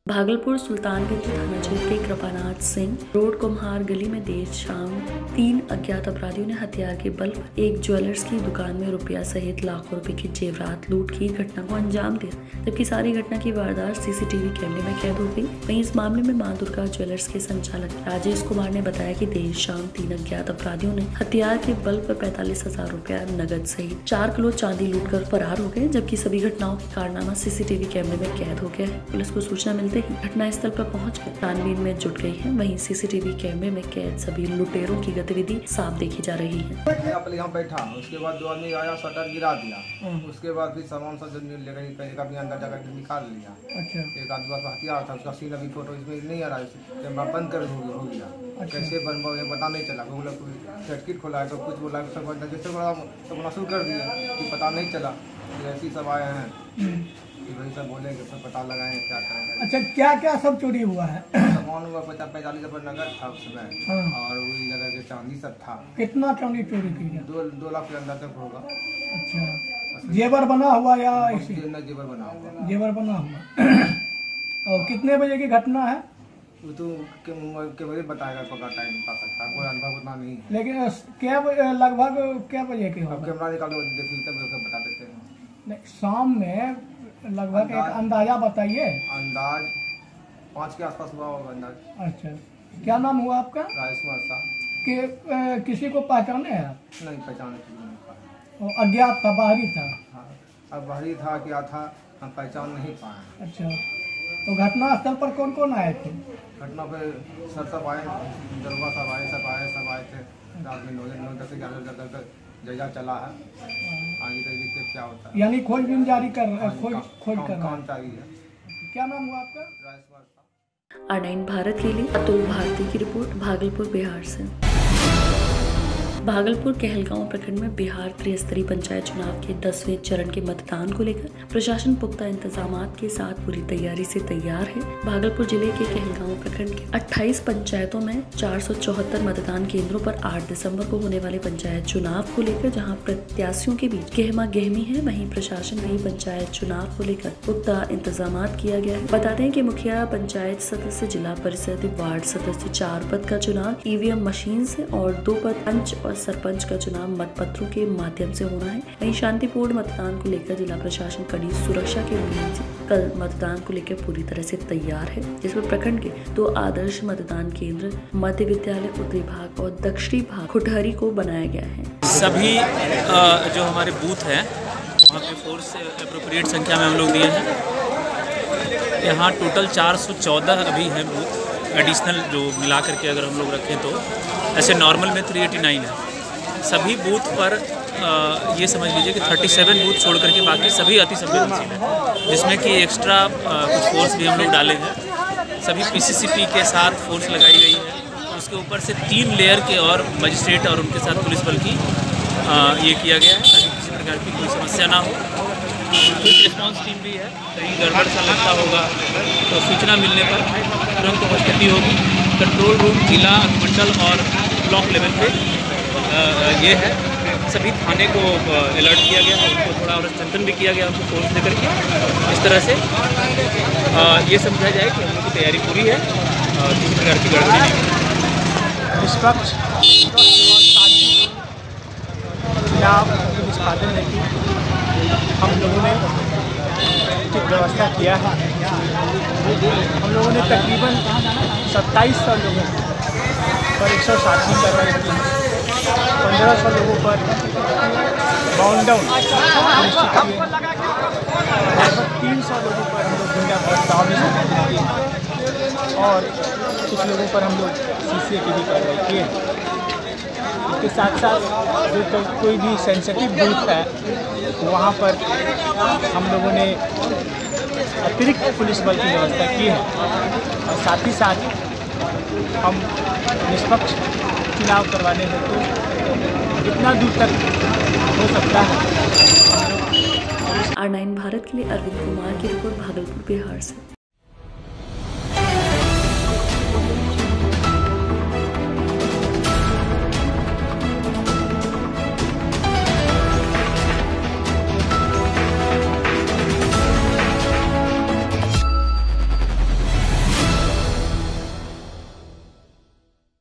भागलपुर सुल्तानगंज थाना क्षेत्र के कृपानाथ सिंह रोड कुम्हार गली में देर शाम 3 अज्ञात अपराधियों ने हथियार के बल पर एक ज्वेलर्स की दुकान में रुपया सहित लाखों रुपए के जेवरात लूट की घटना को अंजाम दिया, जबकि सारी घटना की वारदात सीसीटीवी कैमरे में कैद हो गई। वहीं इस मामले में मां दुर्गा ज्वेलर्स के संचालक राजेश कुमार ने बताया कि देर शाम 3 अज्ञात अपराधियों ने हथियार के बल पर 45,000 रुपया नगद सहित 4 किलो चांदी लूटकर फरार हो गए, जबकि सभी घटनाओं का कारनामा सीसीटीवी कैमरे में कैद हो गया है। पुलिस को सूचना मिलते ही घटना स्थल पर पहुंचकर छानबीन में जुट गई है। वहीं सीसीटीवी कैमरे में कैद सभी लुटेरों की गतिविधि साफ देखी जा रही है। यहाँ बैठा, उसके बाद 2 आदमी आया, शटर गिरा दिया, उसके बाद फिर सामान सब लेकर अंदर जगह निकाल लिया। अच्छा। एक आदमी का हथियार था, उसका सीन अभी फोटो इसमें नहीं आ रहा है, कैमरा बंद कर हो गया। अच्छा। कैसे बन पता नहीं चला, वो लोग सर्किट खोला है तो कुछ बोला, जैसे बड़ा सब शुरू कर दिया कि पता नहीं चला, ऐसी सब आए हैं वही सब बोलेंगे, सब पता लगाएंगे क्या करेंगे। अच्छा, क्या क्या सब चोरी हुआ है? सामान हुआ 45 रुपये नगद था उसमें। हाँ। और वही जगह के चांदी सब था। कितना चांदी चोरी की है? 2 लाख के अंदर तक होगा। अच्छा, जेवर बना हुआ या जेवर बना हुआ? जेवर बना हुआ। और कितने बजे की घटना है? वो तो के बजे बताएगा, पक्का टाइम बता सकता है, कोई अनुभव उतना नहीं है। लेकिन क्या लगभग क्या बजे के? अब कैमरा निकालो देख लेते बता देते हैं। नहीं, शाम में लगभग एक अंदाजा बताइए। अंदाज 5 के आसपास हुआ होगा अंदाज। अच्छा, क्या नाम हुआ आपका? राजेश कुमार साहब। कि किसी को पहचाने हैं? नहीं पहचाने। अज्ञात था, बाहरी था? हाँ, अब बाहरी था क्या था हम पहचान नहीं पाए। अच्छा, तो घटना स्थल पर कौन कौन आए थे? घटना पे सर सब आए, दरोगा सब आए थे। रात में 9 से 11 तक जजा चला है, आगे तक देखते क्या होता है। यानी खोजबीन जारी कर रहे हैं, खोज कर रहे हैं। क्या नाम हुआ आपका? राजेश कुमार साहब। R9 भारत के लिए अतुल भारती की रिपोर्ट, भागलपुर बिहार से। भागलपुर कहलगांव प्रखंड में बिहार त्रिस्तरीय पंचायत चुनाव के 10वें चरण के मतदान को लेकर प्रशासन पुख्ता इंतजामात के साथ पूरी तैयारी से तैयार है। भागलपुर जिले के कहलगांव प्रखंड के 28 पंचायतों में 474 मतदान केंद्रों पर 8 दिसंबर को होने वाले पंचायत चुनाव को लेकर जहां प्रत्याशियों के बीच गहमा गहमी है, वहीं प्रशासन भी पंचायत चुनाव को लेकर पुख्ता इंतजामात किया गया है। बताते हैं कि मुखिया, पंचायत सदस्य, जिला परिषद, वार्ड सदस्य 4 पद का चुनाव ईवीएम मशीन से और 2 पद पंच और सरपंच का चुनाव मतपत्रों के माध्यम से होना है। वहीं शांतिपूर्ण मतदान को लेकर जिला प्रशासन कड़ी सुरक्षा के उम्मीद से कल मतदान को लेकर पूरी तरह से तैयार है, जिसमें प्रखंड के 2 आदर्श मतदान केंद्र, मध्य विद्यालय, उत्तरी भाग और दक्षिणी भाग खुटहरी को बनाया गया है। सभी जो हमारे बूथ हैं वहाँ पे फोर्स एप्रोप्रिएट संख्या में हम लोग दिए हैं। यहाँ टोटल 414 अभी है बूथ, एडिशनल जो मिला करके अगर हम लोग रखें तो ऐसे नॉर्मल में 389 है। सभी बूथ पर ये समझ लीजिए कि 37 बूथ छोड़ करके बाकी सभी अति संवेदनशील है, जिसमें कि एक्स्ट्रा कुछ फोर्स भी हम लोग डाले हैं। सभी पीसीसीपी के साथ फोर्स लगाई गई है। उसके ऊपर से 3 लेयर के और मजिस्ट्रेट और उनके साथ पुलिस बल की ये किया गया है ताकि किसी प्रकार की कोई समस्या ना हो। क्विक रिस्पॉन्स टीम भी है, कहीं गड़बड़ सा लगता होगा तो सूचना मिलने पर तुरंत उपस्थिति होगी। कंट्रोल रूम जिला, मंडल और ब्लॉक लेवल पे ये है। सभी थाने को अलर्ट किया गया, उनको थोड़ा और स्ट्रेंथन भी किया गया, उनको फोर्स देकर के इस तरह से ये समझा जाए कि हम लोग की तैयारी पूरी है, किसी प्रकार की गड़बड़ी नहीं। निष्पक्ष चुनाव निष्पादन हेतु हम लोगों ने उचित व्यवस्था किया है। हम लोगों ने तकरीबन 2700 लोगों पर 160 कार्रवाई की है। 1500 लोगों पर बाउंड डाउन निश्चित किए। लगभग 300 लोगों पर हम लोग गुंडा बर्ताव भी संबोधित किए और कुछ लोगों पर हम लोग सीसीए की भी कार्रवाई किए। इसके साथ साथ जो कोई भी सेंसिटिव बूथ है वहाँ पर हम लोगों ने अतिरिक्त पुलिस बल की व्यवस्था की है और साथ ही साथ हम निष्पक्ष चुनाव करवाने हेतु जितना दूर तक हो सकता है। R9 भारत के लिए अरविंद कुमार की रिपोर्ट, भागलपुर बिहार से।